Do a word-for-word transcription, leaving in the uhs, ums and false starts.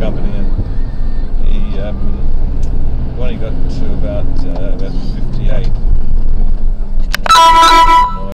company, and he um, when he got to about uh, about fifty-eight,